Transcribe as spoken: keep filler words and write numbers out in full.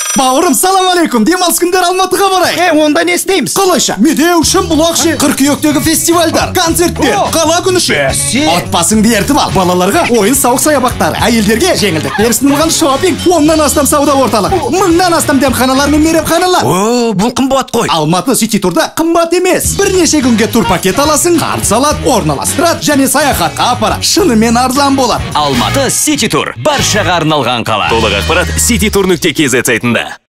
Бауырым, салам алейкум. Демалыс күндері Алматыға барайық. Е, онда не істейміз? Қалайша? Медеу, Шымбұлақ ше, қыркүйектегі фестивальдар, концерттер, қала күні ше. Бәсе. Отбасыңды ертіп ал. Балаларға ойын сауық саябақтары, әйелдерге жеңілдіктер ұсынылған шопинг, оннан астам сауда орталығы, мыңнан астам дәмханалар мен мейрамханалар. О, бұл қымбат қой. Алматы Сити турда қымбат емес. Бірнеше күнге тур пакет аласың, қарт салат, орналастырады және саяхатқа апарады. Шынымен арзан болады. Алматы Сити тур. Баршаға арналған қала. Толық ақпарат сити тур нүкте кз сайтында.